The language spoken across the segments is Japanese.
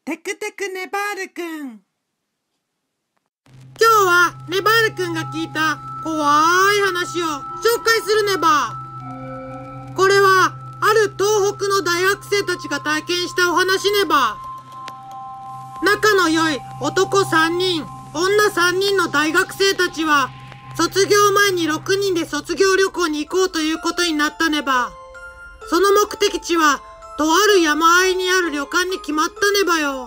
テクテクネバールくん。今日はネバールくんが聞いた怖い話を紹介するネバー。これはある東北の大学生たちが体験したお話ネバー。仲の良い男3人、女3人の大学生たちは卒業前に6人で卒業旅行に行こうということになったネバー。その目的地はとある山あいにある旅館に決まったネバよ。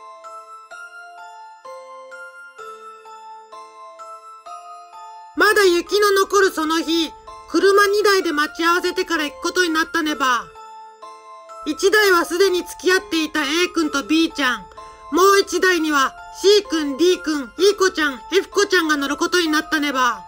まだ雪の残るその日、車2台で待ち合わせてから行くことになったネバー。1台はすでに付き合っていた A 君と B ちゃん、もう1台には C 君、D 君、E 子ちゃん、F 子ちゃんが乗ることになったネバ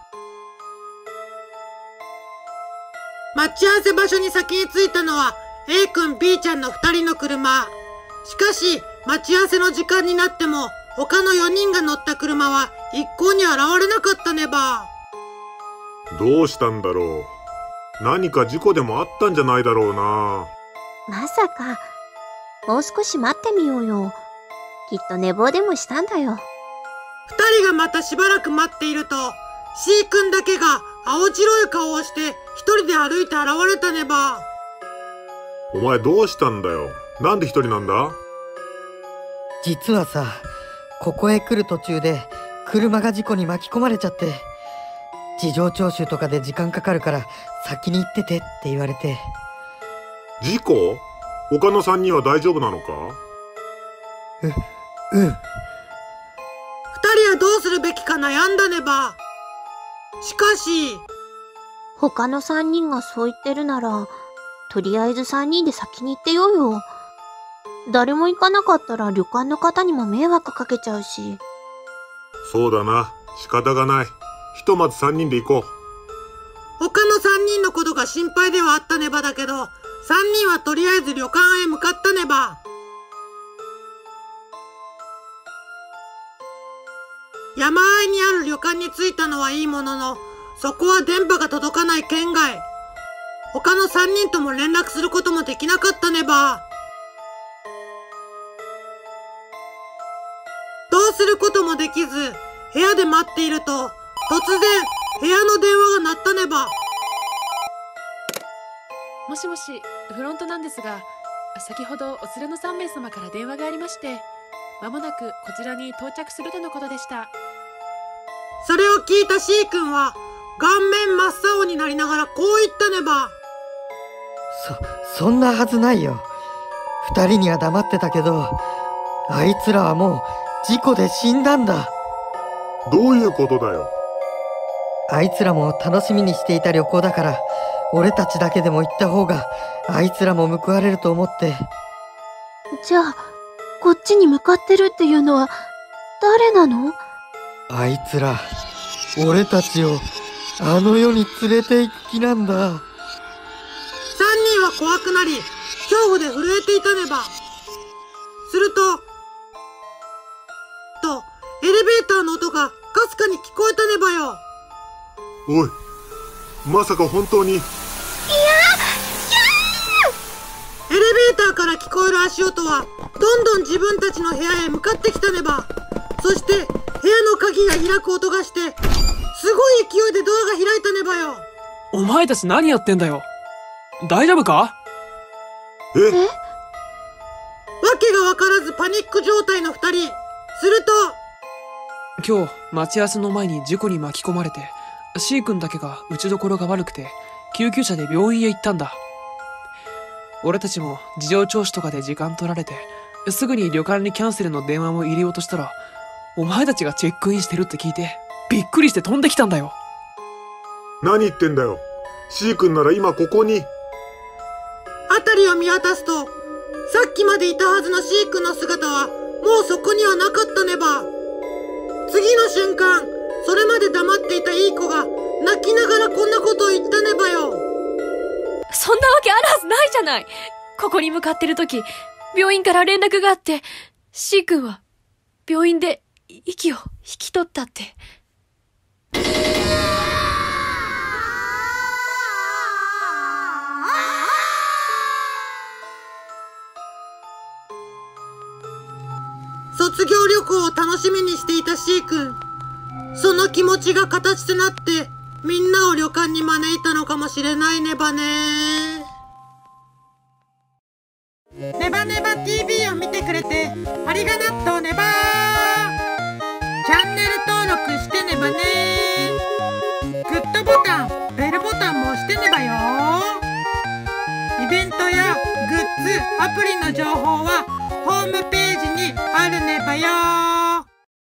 ー。待ち合わせ場所に先に着いたのは A 君、B ちゃんの2人の車。しかし、待ち合わせの時間になっても、他の4人が乗った車は一向に現れなかったネバー。どうしたんだろう。何か事故でもあったんじゃないだろうな。 まさか、もう少し待ってみようよ。きっと寝坊でもしたんだよ。 2人がまたしばらく待っていると、C 君だけが青白い顔をして一人で歩いて現れたネバー。 お前どうしたんだよ。なんで一人なんだ？ 実はさ、ここへ来る途中で車が事故に巻き込まれちゃって、事情聴取とかで時間かかるから先に行っててって言われて。 事故？他の3人は大丈夫なのか？ 2人はどうするべきか悩んだネバー。しかし、 他の3人がそう言ってるなら、とりあえず3人で先に行ってようよ。誰も行かなかったら旅館の方にも迷惑かけちゃうし。 そうだな。仕方がない。ひとまず3人で行こう。 他の3人のことが心配ではあったネバだけど、3人はとりあえず旅館へ向かったネバ。山あいにある旅館に着いたのはいいものの、そこは電波が届かない県外。他の3人とも連絡することもできなかったネバー。どうすることもできず、部屋で待っていると、突然、部屋の電話が鳴ったネバー。 もしもし、フロントなんですが、先ほどお連れの3名様から電話がありまして、まもなくこちらに到着するとのことでした。 それを聞いた C 君は、顔面真っ青になりながらこう言ったネバー。 そんなはずないよ。2人には黙ってたけど、あいつらはもう事故で死んだんだ。 どういうことだよ。 あいつらも楽しみにしていた旅行だから、俺たちだけでも行った方があいつらも報われると思って。 じゃあこっちに向かってるっていうのは誰なの？ あいつら俺たちをあの世に連れて行く気なんだ。 3人は怖くなり、恐怖で震えていたネバ。すると、エレベーターの音がかすかに聞こえたネバよ。 おい、まさか本当に。エレベーターから聞こえる足音は、どんどん自分たちの部屋へ向かってきたネバ。そして、部屋の鍵が開く音がして、すごい勢いでドアが開いたネバよ。 お前たち何やってんだよ。大丈夫か？ わけがわからずパニック状態の2人。すると、 今日待ち合わせの前に事故に巻き込まれて、 C 君だけが打ちどころが悪くて救急車で病院へ行ったんだ。俺たちも事情聴取とかで時間取られて、すぐに旅館にキャンセルの電話も入れようとしたら、お前たちがチェックインしてるって聞いてびっくりして飛んできたんだよ。 何言ってんだよ。 C 君なら今ここに。 辺りを見渡すと、さっきまでいたはずの C 君の姿はもうそこにはなかったネバ。次の瞬間、それまで黙っていたいい子が泣きながらこんなことを言ったネバよ。 そんなわけあるはずないじゃない。ここに向かってる時、病院から連絡があって、 C 君は病院で息を引き取ったって。 卒業旅行を楽しみにしていた C 君。その気持ちが形となってみんなを旅館に招いたのかもしれないねばね。ネバネバ TV を見てくれてありがとうねばー。チャンネル登録してねばね。グッドボタン、ベルボタンも押してねばよ。イベントやグッズ、アプリの情報はホームページにあるねばよー。